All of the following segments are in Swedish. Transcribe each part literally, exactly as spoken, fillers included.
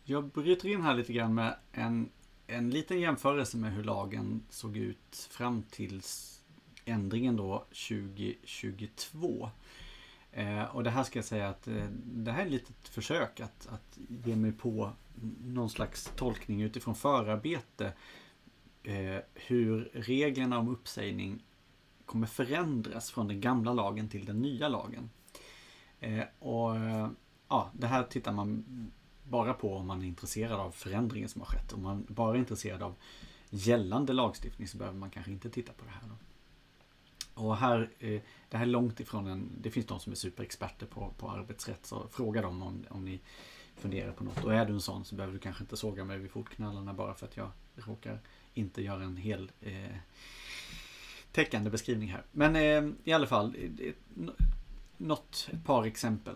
Jag bryter in här lite grann med en, en liten jämförelse med hur lagen såg ut fram till ändringen då tjugo tjugotvå. Eh, och det här ska jag säga att eh, det här är ett litet försök att, att ge mig på någon slags tolkning utifrån förarbete. Eh, hur reglerna om uppsägning kommer förändras från den gamla lagen till den nya lagen. Eh, och ja, det här tittar man bara på om man är intresserad av förändringen som har skett. Om man bara är intresserad av gällande lagstiftning så behöver man kanske inte titta på det här då. Och här, eh, det här är långt ifrån en, det finns de som är superexperter på, på arbetsrätt, så fråga dem om, om ni funderar på något. Och är du en sån så behöver du kanske inte såga mig vid fotknallarna bara för att jag råkar inte göra en hel eh, täckande beskrivning här. Men eh, i alla fall, eh, något, ett par exempel.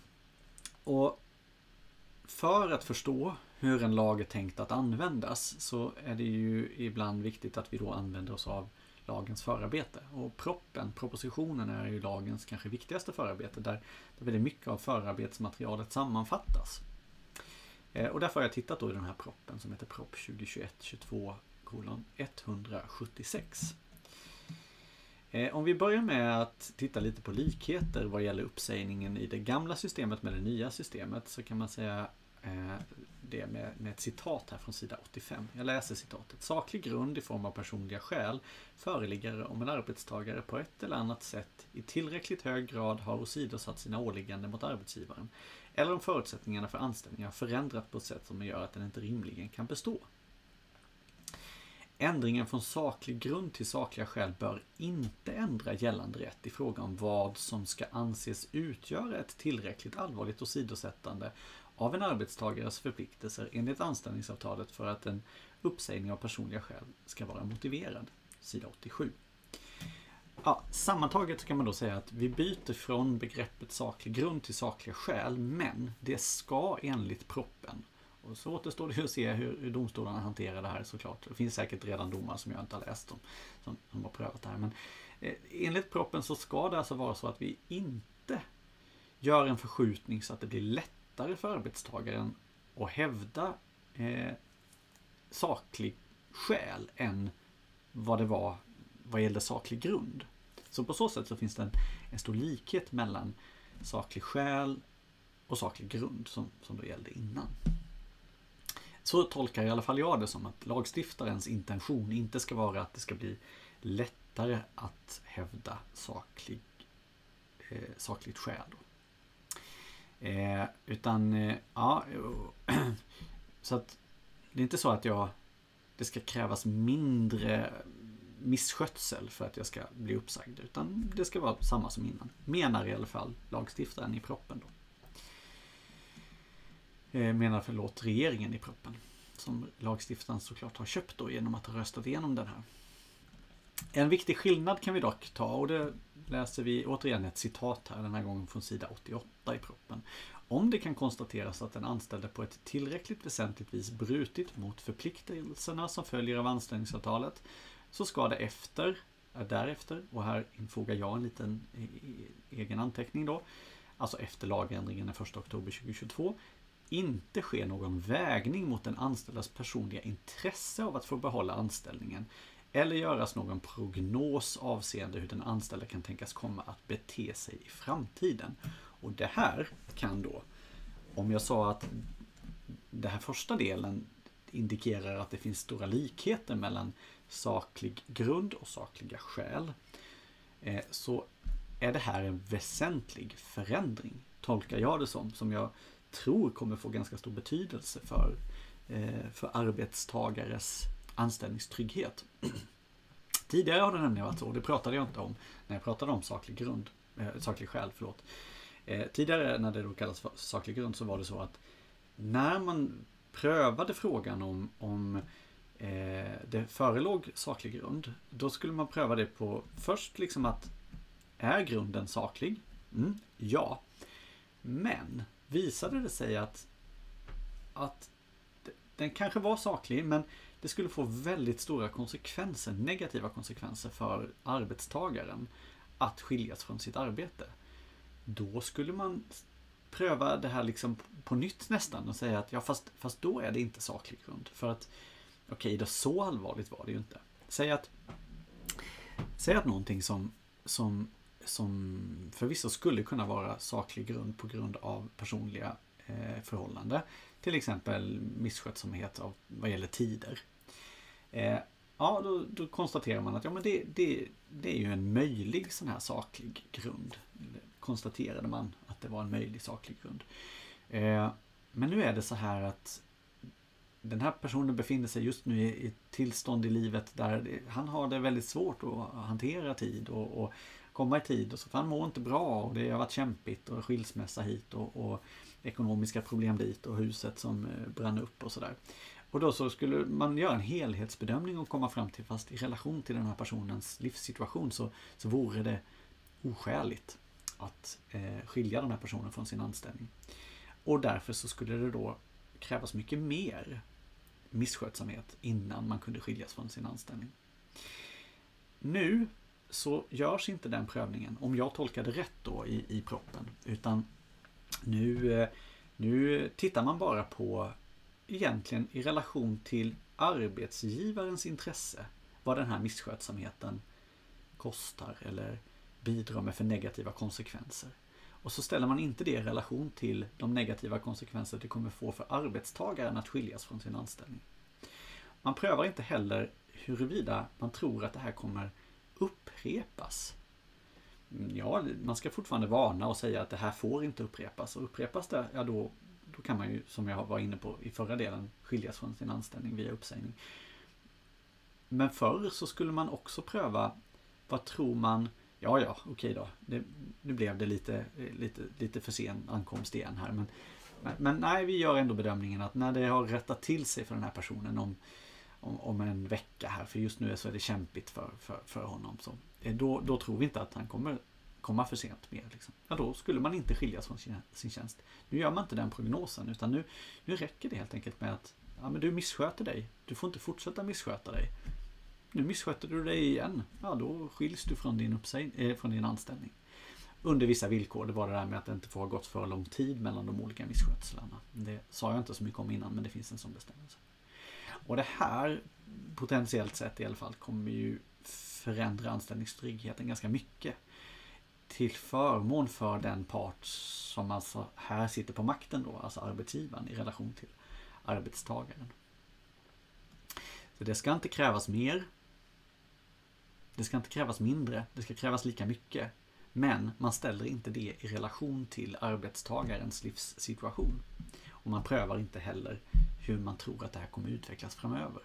Och för att förstå hur en lag är tänkt att användas så är det ju ibland viktigt att vi då använder oss av lagens förarbete. Och proppen, propositionen är ju lagens kanske viktigaste förarbete där, där väldigt mycket av förarbetsmaterialet sammanfattas. Eh, och därför har jag tittat då i den här proppen som heter Prop tjugo tjugoett tjugotvå etthundrasjuttiosex. Eh, om vi börjar med att titta lite på likheter vad gäller uppsägningen i det gamla systemet med det nya systemet så kan man säga eh, det med, med ett citat här från sida åttiofem. Jag läser citatet. Saklig grund i form av personliga skäl föreligger om en arbetstagare på ett eller annat sätt i tillräckligt hög grad har åsidosatt sina åligganden mot arbetsgivaren eller om förutsättningarna för anställning har förändrat på ett sätt som gör att den inte rimligen kan bestå. Ändringen från saklig grund till sakliga skäl bör inte ändra gällande rätt i fråga om vad som ska anses utgöra ett tillräckligt allvarligt åsidosättande av en arbetstagares förpliktelser enligt anställningsavtalet för att en uppsägning av personliga skäl ska vara motiverad. Sida åttiosju. Ja, sammantaget kan man då säga att vi byter från begreppet saklig grund till sakliga skäl, men det ska enligt proppen. Och så återstår det att se hur, hur domstolarna hanterar det här såklart. Det finns säkert redan domar som jag inte har läst om som, som har prövat det här. Men eh, enligt proppen så ska det alltså vara så att vi inte gör en förskjutning så att det blir lättare för arbetstagaren att hävda eh, saklig skäl än vad det var vad gäller saklig grund. Så på så sätt så finns det en, en stor likhet mellan saklig skäl och saklig grund som, som då gällde innan. Så tolkar i alla fall jag det som att lagstiftarens intention inte ska vara att det ska bli lättare att hävda saklig, eh, sakligt skäl. Då. Eh, utan, eh, ja, så att det är inte så att jag, det ska krävas mindre misskötsel för att jag ska bli uppsagd, utan det ska vara samma som innan. Menar i alla fall lagstiftaren i proppen då. Menar förlåt regeringen i proppen som lagstiftaren såklart har köpt då genom att ha röstat igenom den här. En viktig skillnad kan vi dock ta och det läser vi återigen ett citat här den här gången från sida åttioåtta i proppen. Om det kan konstateras att den anställde på ett tillräckligt väsentligt vis brutit mot förpliktelserna som följer av anställningsavtalet så ska det efter, därefter, och här infogar jag en liten egen anteckning då, alltså efter lagändringen den första oktober tjugohundratjugotvå, inte sker någon vägning mot den anställdas personliga intresse av att få behålla anställningen eller göras någon prognos avseende hur den anställda kan tänkas komma att bete sig i framtiden. Och det här kan då, om jag sa att den här första delen indikerar att det finns stora likheter mellan saklig grund och sakliga skäl, så är det här en väsentlig förändring, tolkar jag det som, som jag tror kommer få ganska stor betydelse för, eh, för arbetstagares anställningstrygghet. Tidigare har det nämligen varit så, det pratade jag inte om när jag pratade om saklig grund, eh, saklig skäl, förlåt. Eh, tidigare när det då kallas för saklig grund så var det så att när man prövade frågan om, om eh, det förelåg saklig grund, då skulle man pröva det på först liksom att är grunden saklig? Mm, ja. Men visade det sig att, att den kanske var saklig, men det skulle få väldigt stora konsekvenser, negativa konsekvenser för arbetstagaren att skiljas från sitt arbete. Då skulle man pröva det här liksom på nytt nästan och säga att ja, fast, fast då är det inte saklig grund. För att okej, okay, så allvarligt var det ju inte. Säg att, säg att någonting som, som, som förvisso skulle kunna vara saklig grund på grund av personliga eh, förhållanden. Till exempel misskötsamhet av vad gäller tider. Eh, ja, då, då konstaterar man att ja, men det, det, det är ju en möjlig sån här saklig grund. Konstaterade man att det var en möjlig saklig grund. Eh, men nu är det så här att den här personen befinner sig just nu i ett tillstånd i livet där det, han har det väldigt svårt att hantera tid och, och komma i tid. Och så för han mår inte bra och det har varit kämpigt och skilsmässa hit och, och ekonomiska problem dit och huset som brann upp och sådär. Och då så skulle man göra en helhetsbedömning och komma fram till, fast i relation till den här personens livssituation så, så vore det oskäligt att eh, skilja den här personen från sin anställning. Och därför så skulle det då krävas mycket mer misskötsamhet innan man kunde skiljas från sin anställning. Nu så görs inte den prövningen, om jag tolkade rätt då i, i proppen, utan nu, eh, nu tittar man bara på egentligen i relation till arbetsgivarens intresse vad den här misskötsamheten kostar eller bidrar med för negativa konsekvenser. Och så ställer man inte det i relation till de negativa konsekvenser det kommer få för arbetstagaren att skiljas från sin anställning. Man prövar inte heller huruvida man tror att det här kommer upprepas. Ja, man ska fortfarande varna och säga att det här får inte upprepas. Och upprepas det, ja då, då kan man ju, som jag var inne på i förra delen, skiljas från sin anställning via uppsägning. Men förr så skulle man också pröva, vad tror man, ja ja, okej då, det, nu blev det lite, lite, lite för sen ankomst igen här. Men, men nej, vi gör ändå bedömningen att när det har rättat till sig för den här personen om, om, om en vecka här, för just nu så är det kämpigt för, för, för honom, så då, då tror vi inte att han kommer komma för sent mer. Liksom. Ja, då skulle man inte skiljas från sin, sin tjänst. Nu gör man inte den prognosen, utan nu, nu räcker det helt enkelt med att ja, men du missköter dig. Du får inte fortsätta missköta dig. Nu missköter du dig igen. Ja, då skiljs du från din, uppsäg, eh, från din anställning. Under vissa villkor. Det var det där med att det inte får ha gått för lång tid mellan de olika misskötselarna. Det sa jag inte så mycket om innan, men det finns en sån bestämmelse. Och det här, potentiellt sett i alla fall, kommer ju förändra anställningstryggheten ganska mycket. Till förmån för den part som alltså här sitter på makten då, alltså arbetsgivaren i relation till arbetstagaren. Så det ska inte krävas mer. Det ska inte krävas mindre. Det ska krävas lika mycket. Men man ställer inte det i relation till arbetstagarens livssituation. Och man prövar inte heller hur man tror att det här kommer utvecklas framöver.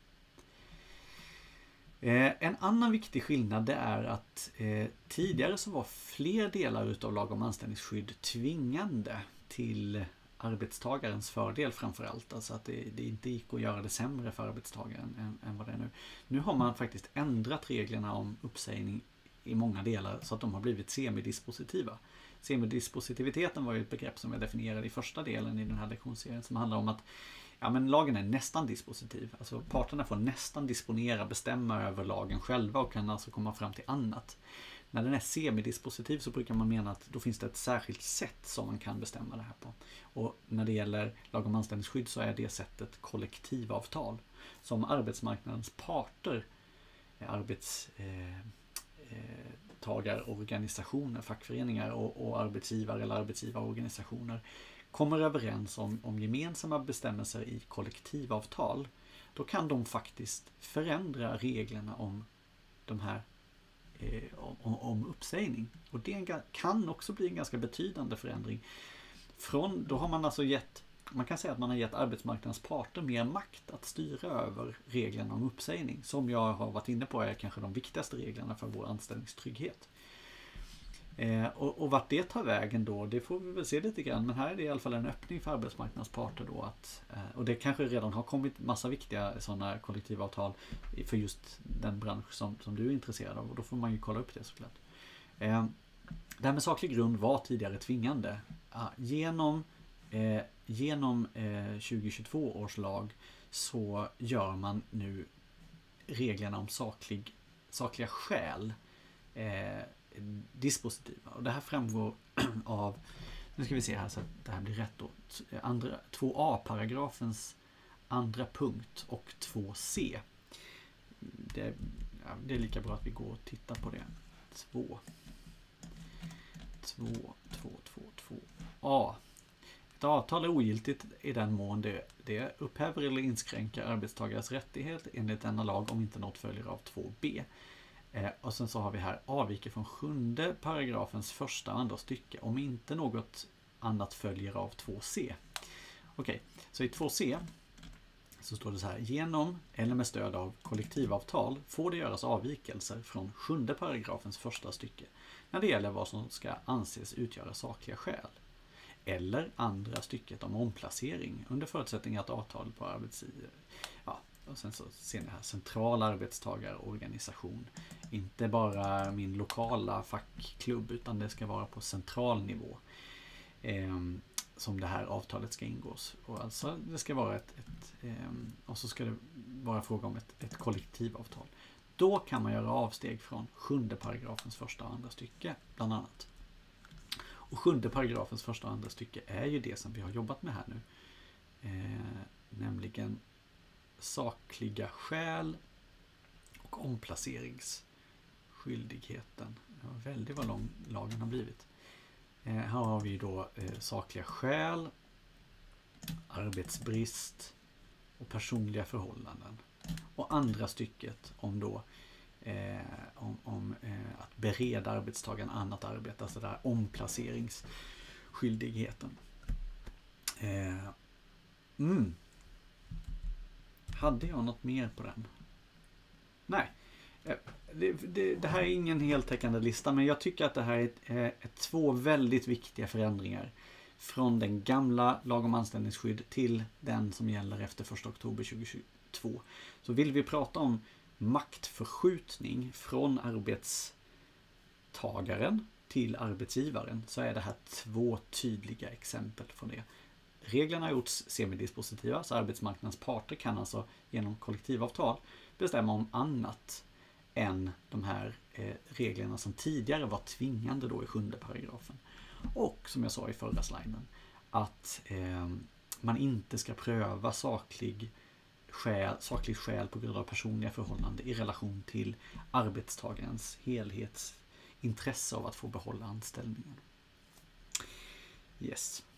Eh, en annan viktig skillnad det är att eh, tidigare så var fler delar utav lag om anställningsskydd tvingande till arbetstagarens fördel framförallt. Alltså att det, det inte gick att göra det sämre för arbetstagaren än, än vad det är nu. Nu har man faktiskt ändrat reglerna om uppsägning i många delar så att de har blivit semidispositiva. Semidispositiviteten var ju ett begrepp som jag definierade i första delen i den här lektionsserien som handlar om att ja, men lagen är nästan dispositiv. Alltså parterna får nästan disponera, bestämma över lagen själva och kan alltså komma fram till annat. När den är semidispositiv så brukar man mena att då finns det ett särskilt sätt som man kan bestämma det här på. Och när det gäller lag om anställningsskydd så är det sättet kollektivavtal. Som arbetsmarknadens parter, arbetstagarorganisationer, eh, fackföreningar och, och arbetsgivare eller arbetsgivarorganisationer kommer överens om, om gemensamma bestämmelser i kollektivavtal, då kan de faktiskt förändra reglerna om de här eh, om, om uppsägning. Och det kan också bli en ganska betydande förändring. Från, då har man alltså gett, man kan säga att man har gett arbetsmarknadens parter mer makt att styra över reglerna om uppsägning, som jag har varit inne på är kanske de viktigaste reglerna för vår anställningstrygghet. Eh, och, och vart det tar vägen då, det får vi väl se lite grann, men här är det i alla fall en öppning för arbetsmarknadens parter då att, eh, och det kanske redan har kommit massa viktiga sådana kollektivavtal för just den bransch som, som du är intresserad av, och då får man ju kolla upp det såklart. Eh, det här med saklig grund var tidigare tvingande. Ah, genom eh, genom eh, tjugohundratjugotvå års lag så gör man nu reglerna om saklig, sakliga skäl eh, dispositiva. Och det här framgår av Nu ska vi se här så att det här blir rätt då. Andra, två A-paragrafens andra punkt och två C. Det, ja, det är lika bra att vi går och tittar på det. två. två, två, två, två. A. Ett avtal är ogiltigt i den mån det, det upphäver eller inskränker arbetstagares rättighet enligt denna lag om inte något följer av två B. Eh, och sen så har vi här avviker från sjunde paragrafens första och andra stycke om inte något annat följer av två C. Okej, så i två C så står det så här: genom eller med stöd av kollektivavtal får det göras avvikelser från sjunde paragrafens första stycke när det gäller vad som ska anses utgöra sakliga skäl. Eller andra stycket om omplacering under förutsättning att avtalet på arbetsgivare. Ja, och sen så ser ni här central arbetstagarorganisation. Inte bara min lokala fackklubb utan det ska vara på central nivå. Eh, som det här avtalet ska ingås. Och alltså det ska vara ett, ett eh, och så ska det vara fråga om ett, ett kollektivavtal. Då kan man göra avsteg från sjunde paragrafens första och andra stycke bland annat. Och sjunde paragrafens första och andra stycke är ju det som vi har jobbat med här nu. Eh, nämligen sakliga skäl och omplaceringsskyldigheten. Det var väldigt vad lång lagen har blivit. Eh, här har vi då eh, sakliga skäl, arbetsbrist och personliga förhållanden. Och andra stycket om då Eh, om, om eh, att bereda arbetstagaren annat arbete, alltså där omplaceringsskyldigheten. Eh, mm. Hade jag något mer på den? Nej. Eh, det, det, det här är ingen heltäckande lista, men jag tycker att det här är, ett, är, är två väldigt viktiga förändringar från den gamla lag om anställningsskydd till den som gäller efter första oktober tjugohundratjugotvå. Så vill vi prata om maktförskjutning från arbetstagaren till arbetsgivaren så är det här två tydliga exempel på det. Reglerna har gjorts semidispositiva så arbetsmarknadens parter kan alltså genom kollektivavtal bestämma om annat än de här eh, reglerna som tidigare var tvingande då i sjunde paragrafen. Och som jag sa i förra sliden att eh, man inte ska pröva saklig Skäl, sakligt skäl på grund av personliga förhållanden i relation till arbetstagarens helhetsintresse av att få behålla anställningen. Yes.